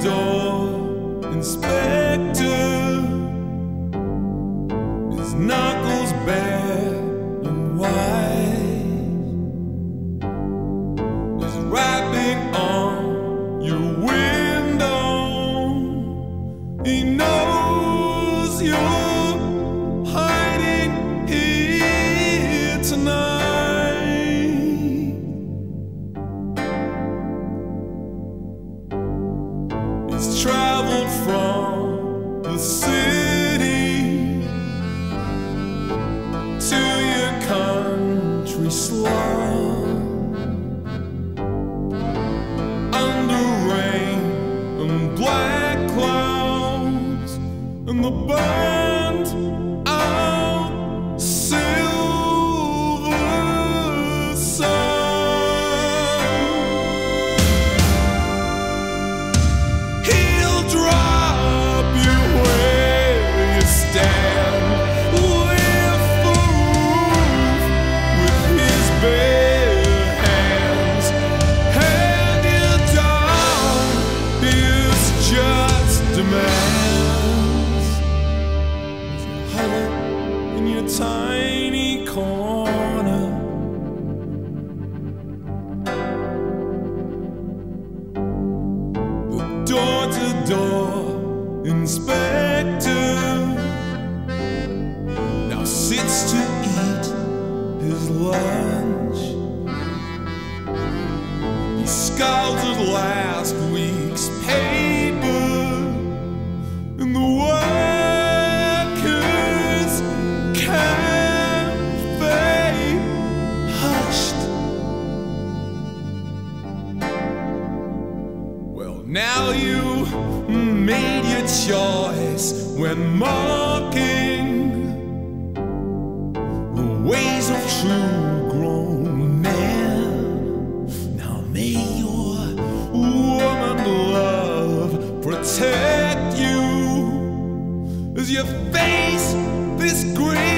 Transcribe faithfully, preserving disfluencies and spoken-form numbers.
door-to-door inspector, his knuckles bare and white, is rapping on your window. He knows you're hiding here tonight. Traveled from the city to your country slum, under rain and black clouds and the burned out silver sun. Drop you where you stand, lift the roof with his bare hands, hand you down his just demands. As you huddle in your tiny corner, door-to-door inspector now sits to eat his lunch. He scowls at last week's paper in the workers' cafe, hushed. Well, now you made your choice when mocking the ways of true grown men. Now may your woman love protect you as you face this great